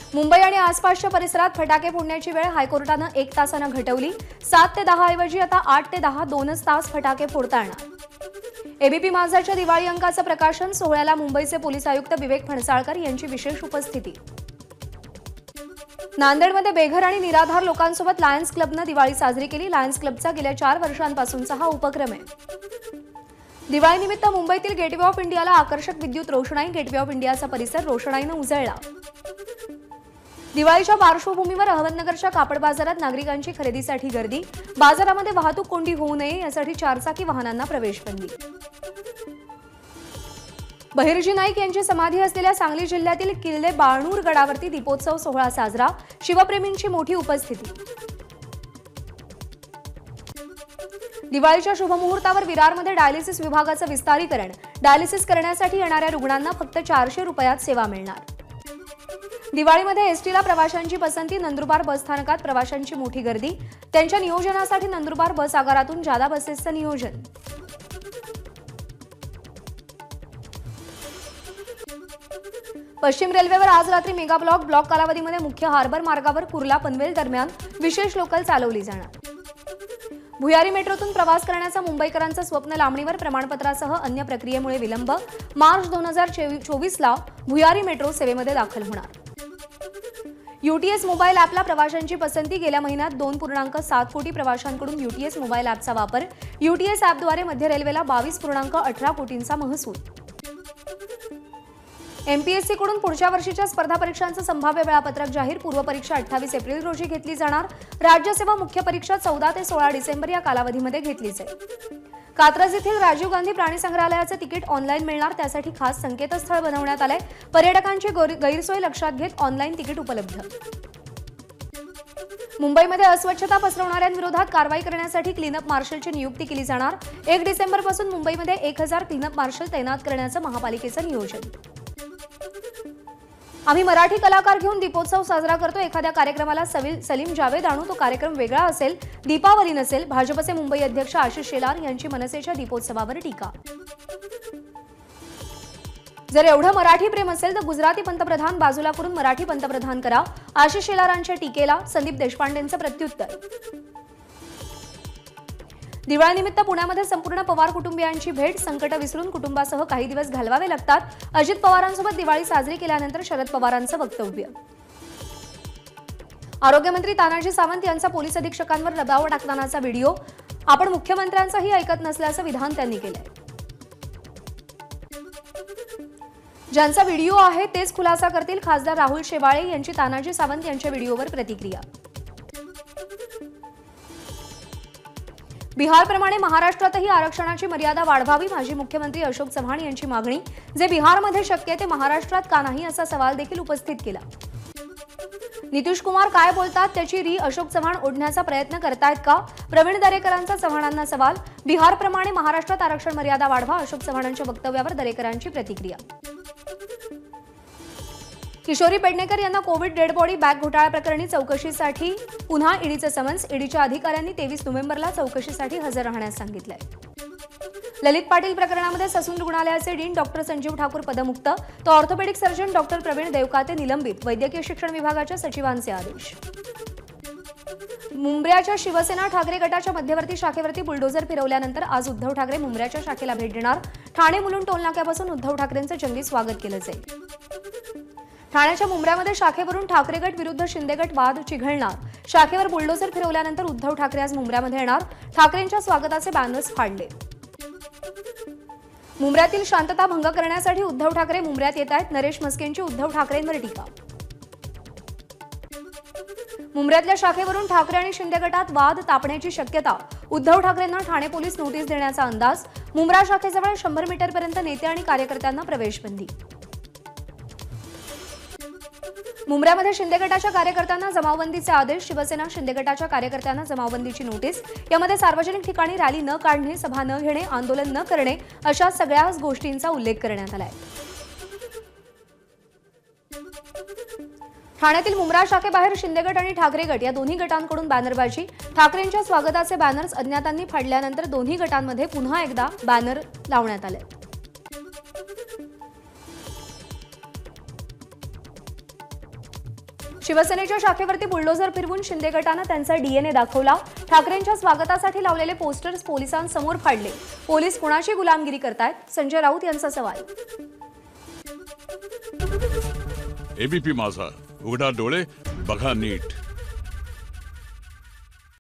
मुंबई आणि आसपासच्या परिसरात फटाके फोडण्याची वेळ हायकोर्टानं 1 तासानं घटवली। 7 ते 10 ऐवजी आता 8 ते 10 2च तास फटाके फोडता येणार। एबीपी माझाच्या दिवाळी अंकाचं प्रकाशन सोहळ्याला मुंबईचे पोलीस आयुक्त विवेक फणसाळकर यांची विशेष उपस्थिती। नांदेडमध्ये बेघर आणि निराधार लोकांसोबत लायन्स क्लबनं दिवाळी साजरी केली। लायन्स क्लबचा गेल्या 4 वर्षांपासूनचा हा उपक्रम आहे। दिवाळीनिमित्त मुंबईतील गेटवे ऑफ इंडियाला आकर्षक विद्युत रोषणाई। गेटवे ऑफ इंडियाचा परिसर रोषणाईनं उजळला। दिवाळीच्या पार्श्वभूमीवर अहमदनगरच्या कापड बाजारात नागरिकांची खरेदीसाठी गर्दी। बाजारामध्ये वाहतूक कोंडी होऊ नये यासाठी 4 चाकी वाहनांना प्रवेशबंदी। बहिर्जी नाईक यांची समाधी असलेल्या सांगली जिल्ह्यातील किल्ले बाळणूर गडावरती दीपोत्सव सोहळा साजरा। शिवप्रेमींची मोठी उपस्थिती। दिवाळीच्या शुभमुहूर्तावर विरारमध्ये डायलिसिस विभागाचं विस्तारीकरण। डायलिसिस करण्यासाठी येणाऱ्या रुग्णांना फक्त 400 रुपयात सेवा मिळणार। दिवाळीमध्ये एसटीला प्रवाशांची पसंती। नंदुरबार बस स्थानकात प्रवाशांची मोठी गर्दी। त्यांच्या नियोजनासाठी नंदुरबार बस आगारातून जादा बसेसचं नियोजन। पश्चिम रेल्वेवर आज रात्री मेगा ब्लॉक कालावधीमध्ये मुख्य हार्बर मार्गावर कुर्ला पनवेल दरम्यान विशेष लोकल चालवली जाणार। भुयारी मेट्रोतून प्रवास करण्याचं मुंबईकरांचं स्वप्न लांबणीवर। प्रमाणपत्रासह अन्य प्रक्रियेमुळे विलंब। मार्च 2024ला भुयारी मेट्रो सेवेमध्ये दाखल होणार। यूटीएस मोबाईल ॲपला प्रवाशांची पसंती। गेल्या महिन्यात 2.7 कोटी प्रवाशांकडून यूटीएस मोबाईल ॲपचा वापर। यूटीएस ॲपद्वारे मध्य रेल्वेला 22.18 कोटींचा महसूल। एमपीएससीकडून पुढच्या वर्षीच्या स्पर्धा परीक्षांचं संभाव्य वेळापत्रक जाहीर। पूर्व परीक्षा 28 एप्रिल रोजी घेतली जाणार। राज्यसेवा मुख्य परीक्षा 14 ते 16 डिसेंबर या कालावधीमध्ये घेतली जाईल। कात्रज येथील राजीव गांधी प्राणी संग्रहालयाचं तिकीट ऑनलाईन मिळणार। त्यासाठी खास संकेतस्थळ बनवण्यात आलंय। पर्यटकांची गैरसोय लक्षात घेत ऑनलाईन तिकीट उपलब्ध। मुंबईमध्ये अस्वच्छता पसरवणाऱ्यांविरोधात कारवाई करण्यासाठी क्लीनअप मार्शलची नियुक्ती केली जाणार। 1 डिसेंबरपासून मुंबईमध्ये 1000 क्लीनअप मार्शल तैनात करण्याचं महापालिकेचं नियोजन। आम्ही मराठी कलाकार घेऊन दीपोत्सव साजरा करतो। एखाद्या कार्यक्रमाला सलीम जावेद आणू, तो कार्यक्रम वेगळा असेल, दीपावली नसेल। भाजपचे मुंबई अध्यक्ष आशिष शेलार यांची मनसेच्या दीपोत्सवावर टीका। जर एवढं मराठी प्रेम असेल तर गुजराती पंतप्रधान बाजूला करून मराठी पंतप्रधान करा। आशिष शेलारांच्या टीकेला संदीप देशपांडेंचं प्रत्युत्तर। दिवाळीनिमित्त पुण्यामध्ये संपूर्ण पवार कुटुंबियांची भेट। संकट विसरून कुटुंबासह काही दिवस घालवावे लागतात। अजित पवारांसोबत दिवाळी साजरी केल्यानंतर शरद पवारांचं वक्तव्य। आरोग्यमंत्री तानाजी सावंत यांचा पोलीस अधीक्षकांवर दबाव टाकतानाचा व्हिडिओ। आपण मुख्यमंत्र्यांचंही ऐकत नसल्याचं विधान त्यांनी केलंय। ज्यांचा व्हिडिओ आहे तेच खुलासा करतील। खासदार राहुल शेवाळे यांची तानाजी सावंत यांच्या व्हिडिओवर प्रतिक्रिया। बिहारप्रमाणे महाराष्ट्रातही आरक्षणाची मर्यादा वाढवावी। माजी मुख्यमंत्री अशोक चव्हाण यांची मागणी। जे बिहारमध्ये शक्य ते महाराष्ट्रात का नाही असा सवाल देखील उपस्थित केला। नितीश कुमार काय बोलतात त्याची अशोक चव्हाण ओढण्याचा प्रयत्न करतायत का? प्रवीण दरेकरांचा चव्हाणांना सवाल। बिहारप्रमाणे महाराष्ट्रात आरक्षण मर्यादा वाढवा। अशोक चव्हाणांच्या वक्तव्यावर दरेकरांची प्रतिक्रिया। किशोरी पेडणेकर यांना कोविड डेड बॉडी बॅग घोटाळा प्रकरणी चौकशीसाठी पुन्हा ईडीचं समन्स। ईडीच्या अधिकाऱ्यांनी 23 नोव्हेंबरला चौकशीसाठी हजर राहण्यास सांगितलंय। ललित पाटील प्रकरणामध्ये ससून रुग्णालयाचे डीन डॉक्टर संजीव ठाकूर पदमुक्त, तर orthopaedic surgeon doctor Pravin Devkate निलंबित। वैद्यकीय शिक्षण विभागाच्या सचिवांचे आदेश। मुंब्र्याच्या शिवसेना ठाकरे गटाच्या मध्यवर्ती शाखेवरती बुलडोझर फिरवल्यानंतर आज उद्धव ठाकरे मुंब्र्याच्या शाखेला भेट देणार। ठाणे मुलुंड टोलनाक्यापासून उद्धव ठाकरेंचं जंगी स्वागत केलं जाईल। ठाण्याच्या मुंब्र्यामध्ये शाखेवरून ठाकरे गट विरुद्ध शिंदे गट वाद चिघळणार। शाखेवर बुलडोझर फिरवल्यानंतर उद्धव ठाकरे आज मुंब्र्यामध्ये येणार। ठाकरेंच्या स्वागताचे बॅनर्स फाडले। मुंब्र्यातील शांतता भंग करण्यासाठी उद्धव ठाकरे मुंब्र्यात येत आहेत। नरेश म्हस्केंची उद्धव ठाकरेंवर टीका। मुंब्र्यातल्या शाखेवरून ठाकरे आणि शिंदे गटात वाद तापण्याची शक्यता। उद्धव ठाकरेंना ठाणे पोलीस नोटीस देण्याचा अंदाज। मुंब्रा शाखेजवळ 100 मीटरपर्यंत नेते आणि कार्यकर्त्यांना प्रवेशबंदी। मुंब्र्यामध्ये शिंदे गटाच्या कार्यकर्त्यांना जमावबंदीचे आदेश। शिवसेना शिंदे गटाच्या कार्यकर्त्यांना जमावबंदीची नोटीस। यामध्ये सार्वजनिक ठिकाणी रॅली न काढणे, सभा न घेणे, आंदोलन न करणे अशा सगळ्याच गोष्टींचा उल्लेख करण्यात आलाय। ठाण्यातील मुंब्रा शाखेबाहेर शिंदे गट आणि ठाकरे गट या दोन्ही गटांकडून बॅनरबाजी। ठाकरेंच्या स्वागताचे बॅनर्स अज्ञातांनी फाडल्यानंतर दोन्ही गटांमध्ये पुन्हा एकदा बॅनर लावण्यात आले। शिवसेनेच्या शाखेवरती बुलडोझर फिरवून शिंदे गटानं त्यांचा डीएनए दाखवला. ठाकरेंच्या स्वागतासाठी लावलेले पोस्टर्स पोलिसांसमोर फाडले. पोलीस कुणाची गुलामगिरी करतायत? संजय राऊत यांचा सवाल. एबीपी माझा, उघडा डोळे बघा नीट.